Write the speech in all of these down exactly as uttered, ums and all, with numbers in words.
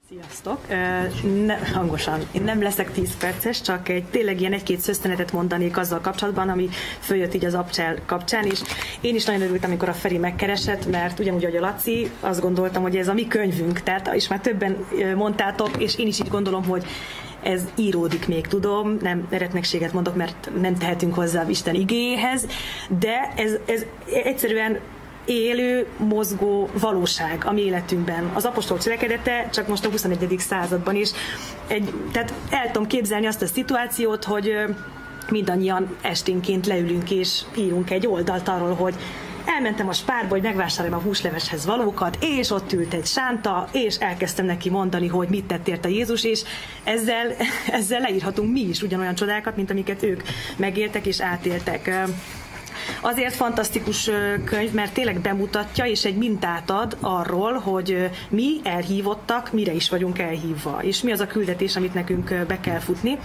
Sziasztok! Ne, hangosan. Én nem leszek tíz perces, csak egy tényleg ilyen egy-két szösztenetet mondanék azzal kapcsolatban, ami följött így az Abcsel kapcsán, és én is nagyon örültem, amikor a Feri megkeresett, mert ugyanúgy, ahogy a Laci, azt gondoltam, hogy ez a mi könyvünk, tehát, és már többen mondtátok, és én is így gondolom, hogy ez íródik még, tudom, nem eretnekséget mondok, mert nem tehetünk hozzá Isten igéhez, de ez, ez egyszerűen élő, mozgó valóság a mi életünkben. Az apostol cselekedete csak most a huszonegyedik században is. Egy, tehát el tudom képzelni azt a szituációt, hogy mindannyian esténként leülünk és írunk egy oldalt arról, hogy elmentem a Spárba, hogy megvásároljam a húsleveshez valókat, és ott ült egy sánta, és elkezdtem neki mondani, hogy mit tett érte Jézus, és ezzel, ezzel leírhatunk mi is ugyanolyan csodákat, mint amiket ők megéltek és átéltek. Azért fantasztikus könyv, mert tényleg bemutatja, és egy mintát ad arról, hogy mi elhívottak, mire is vagyunk elhívva, és mi az a küldetés, amit nekünk be kell futni.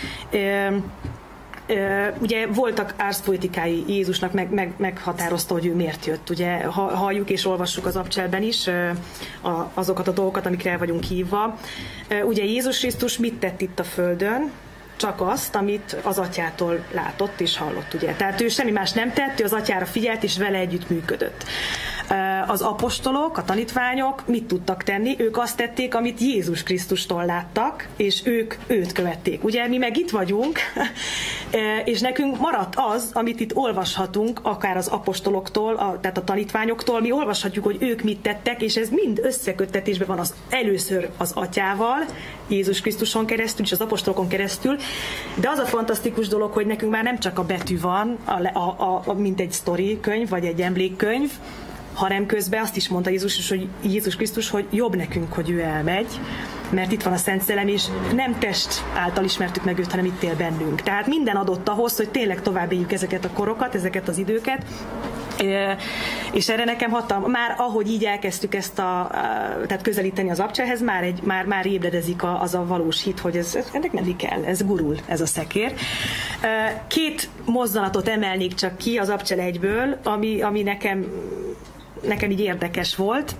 Ugye voltak árszpoetikái Jézusnak, meg, meg, meghatározta, hogy ő miért jött. Ugye halljuk és olvassuk az Abcselben is azokat a dolgokat, amikre el vagyunk hívva. Ugye Jézus Krisztus mit tett itt a földön? Csak azt, amit az atyától látott és hallott, ugye. Tehát ő semmi más nem tett, ő az atyára figyelt és vele együtt működött. Az apostolok, a tanítványok mit tudtak tenni? Ők azt tették, amit Jézus Krisztustól láttak, és ők őt követték. Ugye mi meg itt vagyunk, és nekünk maradt az, amit itt olvashatunk, akár az apostoloktól, a, tehát a tanítványoktól, mi olvashatjuk, hogy ők mit tettek, és ez mind összeköttetésben van az, először az atyával, Jézus Krisztuson keresztül, és az apostolokon keresztül, de az a fantasztikus dolog, hogy nekünk már nem csak a betű van, a, a, a, mint egy sztori könyv, vagy egy emlékkönyv, hanem közben azt is mondta Jézus, hogy Jézus Krisztus, hogy jobb nekünk, hogy ő elmegy, mert itt van a Szent Szellem, és nem test által ismertük meg őt, hanem itt él bennünk. Tehát minden adott ahhoz, hogy tényleg tovább éljük ezeket a korokat, ezeket az időket, és erre nekem hatalma, már ahogy így elkezdtük ezt a, tehát közelíteni az Abcselhez, már, egy, már, már ébredezik a, az a valós hit, hogy ez, ennek nem kell, ez gurul, ez a szekér. Két mozdulatot emelnék csak ki az Abcsel egyből, ami, ami nekem, nekem így érdekes volt,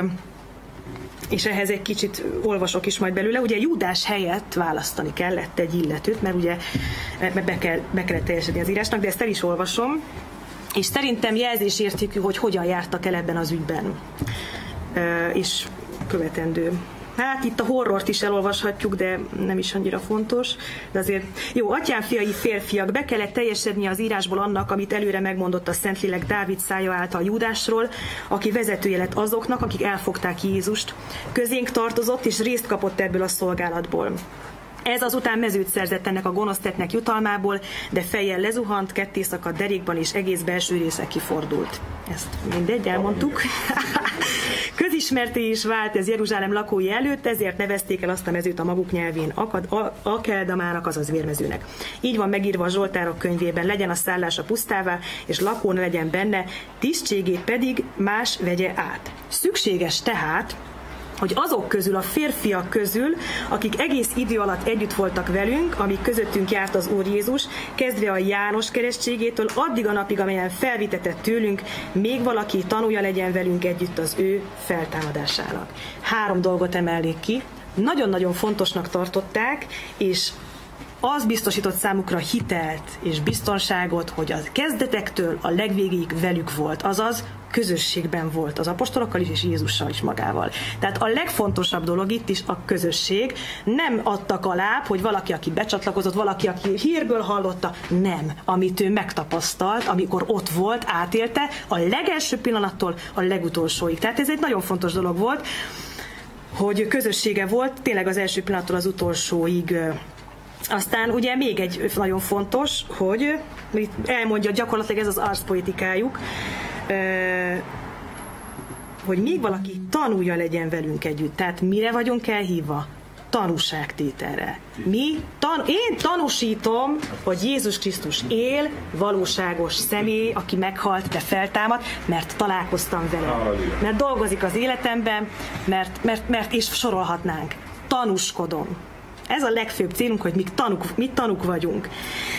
és ehhez egy kicsit olvasok is majd belőle. Ugye Júdás helyett választani kellett egy illetőt, mert ugye be, kell, be kellett teljesíteni az írásnak, de ezt el is olvasom, és szerintem jelzésértékű, hogy hogyan jártak el ebben az ügyben. E, és követendő. Hát itt a horrort is elolvashatjuk, de nem is annyira fontos. De azért, jó, atyám fiai férfiak, be kellett teljesedni az írásból annak, amit előre megmondott a Szentlélek Dávid szája által Júdásról, aki vezetője lett azoknak, akik elfogták Jézust. Közénk tartozott, és részt kapott ebből a szolgálatból. Ez azután mezőt szerzett ennek a gonosz tettnek jutalmából, de fejjel lezuhant, ketté szakadt derékban, és egész belső része kifordult. Ezt mindegy, elmondtuk. Közismerté is vált ez Jeruzsálem lakói előtt, ezért nevezték el azt a mezőt a maguk nyelvén Akeldamának, azaz vérmezőnek. Így van megírva a Zsoltárok könyvében, legyen a szállása pusztává, és lakó ne legyen benne, tisztségét pedig más vegye át. Szükséges tehát, hogy azok közül, a férfiak közül, akik egész idő alatt együtt voltak velünk, amíg közöttünk járt az Úr Jézus, kezdve a János keresztségétől, addig a napig, amelyen felvitetett tőlünk, még valaki tanulja legyen velünk együtt az ő feltámadásának. Három dolgot emelnék ki. Nagyon-nagyon fontosnak tartották, és az biztosított számukra hitelt és biztonságot, hogy a kezdetektől a legvégéig velük volt, azaz közösségben volt az apostolokkal is, és Jézussal is magával. Tehát a legfontosabb dolog itt is a közösség. Nem adtak alább, hogy valaki, aki becsatlakozott, valaki, aki hírből hallotta, nem. Amit ő megtapasztalt, amikor ott volt, átélte, a legelső pillanattól a legutolsóig. Tehát ez egy nagyon fontos dolog volt, hogy közössége volt, tényleg az első pillanattól az utolsóig. Aztán ugye még egy nagyon fontos, hogy elmondja gyakorlatilag ez az arszpoetikájuk, hogy még valaki tanulja legyen velünk együtt. Tehát mire vagyunk elhívva? Tanúságtételre. Mi? Tan- én tanúsítom, hogy Jézus Krisztus él, valóságos személy, aki meghalt, de feltámad, mert találkoztam vele. Mert dolgozik az életemben, mert, mert, mert és sorolhatnánk. Tanúskodom. Ez a legfőbb célunk, hogy mi tanúk, mi tanúk vagyunk.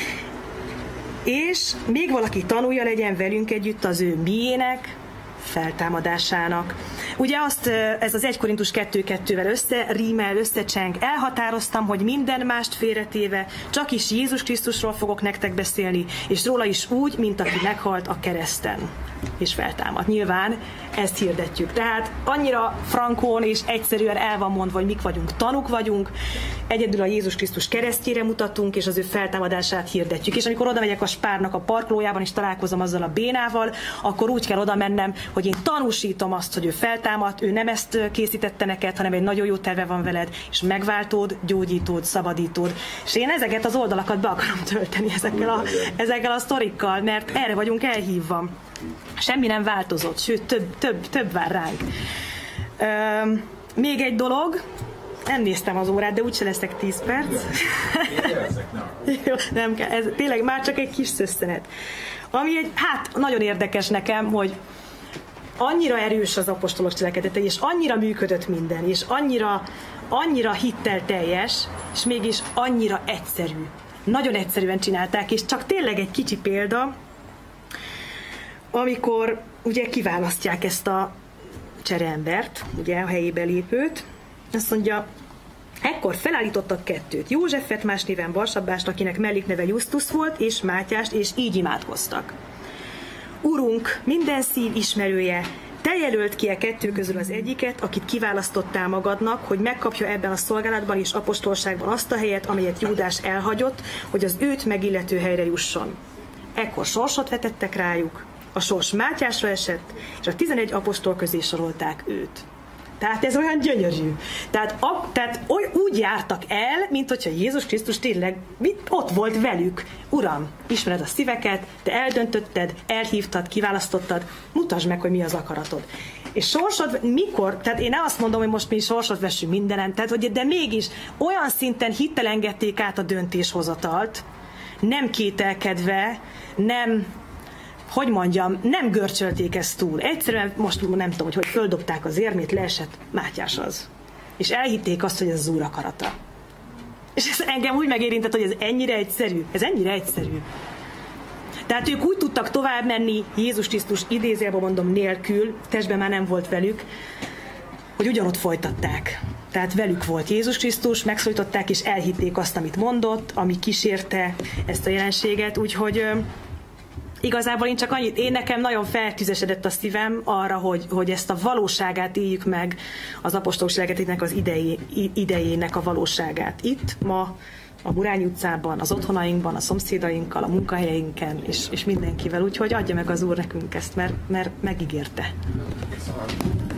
És még valaki tanulja legyen velünk együtt az ő miének, feltámadásának. ugye azt, ez az egy Korintus kettő kettővel össze, rímel, összecseng, elhatároztam, hogy minden mást félretéve, csak is Jézus Krisztusról fogok nektek beszélni, és róla is úgy, mint aki meghalt a kereszten, és feltámadt. Nyilván ezt hirdetjük. Tehát annyira frankón és egyszerűen el van mondva, hogy mik vagyunk, tanúk vagyunk, egyedül a Jézus Krisztus keresztjére mutatunk, és az ő feltámadását hirdetjük. És amikor oda megyek a Spárnak a parkolójában, és találkozom azzal a bénával, akkor úgy kell oda mennem, hogy én tanúsítom azt, hogy ő feltámadt, ő nem ezt készítette neked, hanem egy nagyon jó terve van veled, és megváltód, gyógyítód, szabadítód. És én ezeket az oldalakat be akarom tölteni ezekkel a, ezekkel a sztorikkal, mert erre vagyunk elhívva. Semmi nem változott, sőt, több, több, több vár ránk. Üm, még egy dolog, nem néztem az órát, de úgyse leszek tíz perc. Jó, nem kell, ez tényleg már csak egy kis szösszenet. Ami egy, hát nagyon érdekes nekem, hogy annyira erős az apostolok cselekedete, és annyira működött minden, és annyira, annyira hittelteljes, és mégis annyira egyszerű. Nagyon egyszerűen csinálták, és csak tényleg egy kicsi példa, amikor ugye kiválasztják ezt a csereembert, ugye a helyébe lépőt, azt mondja, ekkor felállítottak kettőt, Józsefet, más néven Barsabbást, akinek mellékneve Justus volt, és Mátyást, és így imádkoztak. Urunk, minden szív ismerője, te jelölt ki a kettő közül az egyiket, akit kiválasztottál magadnak, hogy megkapja ebben a szolgálatban és apostolságban azt a helyet, amelyet Júdás elhagyott, hogy az őt megillető helyre jusson. Ekkor sorsot vetettek rájuk, a sors Mátyásra esett, és a tizenegy apostol közé sorolták őt. Tehát ez olyan gyönyörű. Tehát, a, tehát oly, úgy jártak el, mint hogyha Jézus Krisztus tényleg ott volt velük. Uram, ismered a szíveket, te eldöntötted, elhívtad, kiválasztottad, mutasd meg, hogy mi az akaratod. És sorsod, mikor, tehát én nem azt mondom, hogy most mi sorsot vessünk mindenen, tehát, hogy, de mégis olyan szinten hittel engedték át a döntéshozatalt, nem kételkedve, nem, hogy mondjam, nem görcsölték ezt túl. Egyszerűen most nem tudom, hogy, hogy földobták az érmét, leesett Mátyás az. És elhitték azt, hogy ez az Úr akarata. És ez engem úgy megérintett, hogy ez ennyire egyszerű. Ez ennyire egyszerű. Tehát ők úgy tudtak tovább menni, Jézus Krisztus idézőjelben mondom nélkül, testben már nem volt velük, hogy ugyanott folytatták. Tehát velük volt Jézus Krisztus, megszólították és elhitték azt, amit mondott, ami kísérte ezt a jelenséget, úgyhogy igazából én csak annyit, én nekem nagyon feltüzesedett a szívem arra, hogy, hogy ezt a valóságát éljük meg, az apostolok cselekedetének az idei, idejének a valóságát. Itt, ma, a Burány utcában, az otthonainkban, a szomszédainkkal, a munkahelyeinken, és, és mindenkivel. Úgyhogy adja meg az Úr nekünk ezt, mert, mert megígérte.